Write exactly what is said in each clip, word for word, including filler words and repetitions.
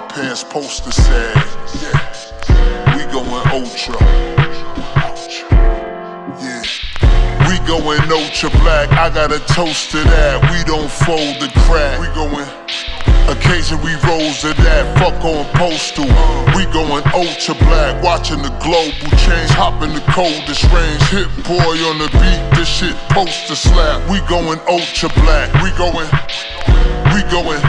pants poster said, yeah, we going ultra. Yeah, we going ultra black. I got a toast to that. We don't fold the crack. We going. Occasion we rose to that, fuck on postal. We going ultra black, watching the global change. Hop in the coldest range, hit boy on the beat, this shit poster slap. We going ultra black, we going, we going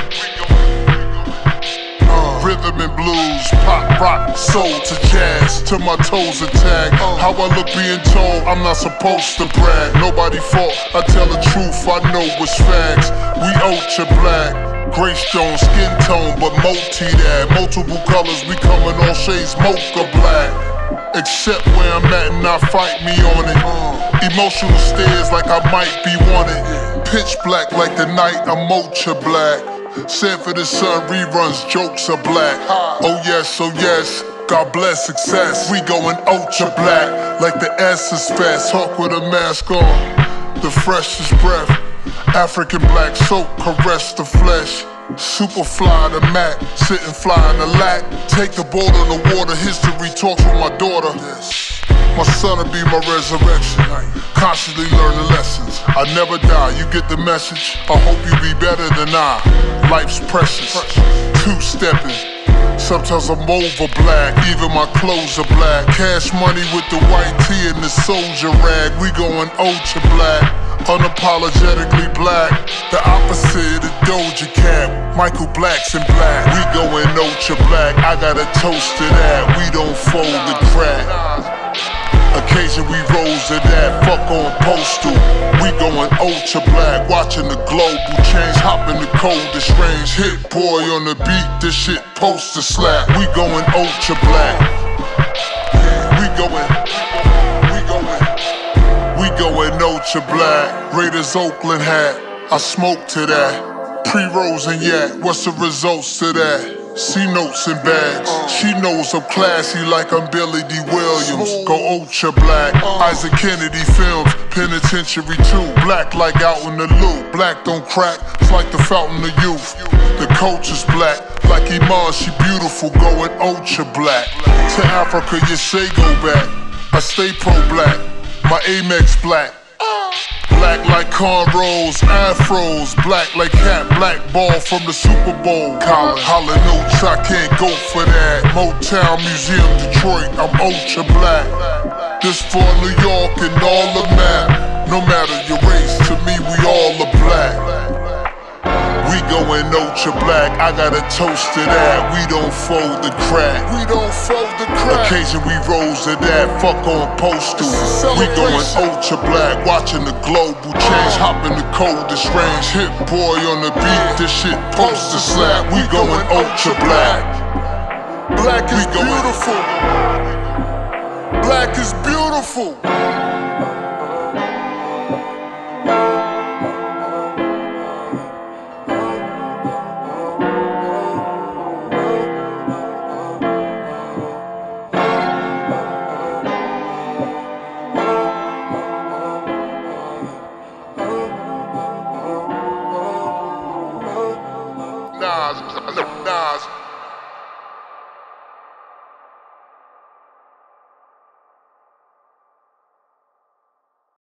uh, Rhythm and blues, pop, rock, soul to jazz, till my toes attack. How I look being told, I'm not supposed to brag. Nobody fault, I tell the truth, I know it's facts. We ultra black. Gray stone, skin tone, but multi that. Multiple colors, we coming all shades mocha black. Except where I'm at and not fight me on it. Emotional stares like I might be wanted. Pitch black like the night, I'm ultra black. Said for the sun, reruns, jokes are black. Oh yes, oh yes, God bless success. We going ultra black, like the S is fast. Hawk with a mask on, the freshest breath. African black soap, caress the flesh. Super fly the Mac, sitting fly in the lack. Take the boat on the water, history talks with my daughter. My son'll be my resurrection. Constantly learn the lessons. I never die, you get the message. I hope you be better than I. Life's precious, two-stepping. Sometimes I'm over black, even my clothes are black. Cash money with the white tee and the soldier rag. We going ultra black, unapologetically black. The opposite of Doja Cat, Michael Black's in black. We going ultra black, I got a toast to that. We don't fold the crack. Occasion we rose to that, fuck on postal. We going ultra black, watching the global change. Hop in the coldest range, hit boy on the beat, this shit poster slap. We going ultra black. We going, we going, we going ultra black. Raiders Oakland hat, I smoke to that. Pre-rolls and yak, what's the results to that? C notes and bags, she knows I'm classy like I'm Billy D. Williams. Go ultra black, Isaac Kennedy films, penitentiary too. Black like out in the loop, black don't crack, it's like the fountain of youth. The culture's black, like Iman, she beautiful, going ultra black. To Africa, you say go back, I stay pro-black, my Amex black. Black like cornrows, afros, black like Cat, black ball from the Super Bowl. Collar, holla notes, I can't go for that. Motown Museum, Detroit, I'm ultra black. This for New York and all the map. No matter your race, to me we all are black. We going ultra black, I got a toast to that. We don't fold the crack. We don't fold the crack. Occasion we rose to that, fuck on postal. We going ultra black, watching the global change. Hop in the coldest range, hit boy on the beat, this shit poster slap. We going ultra black. Black is beautiful. Black is beautiful. Nas, Nas.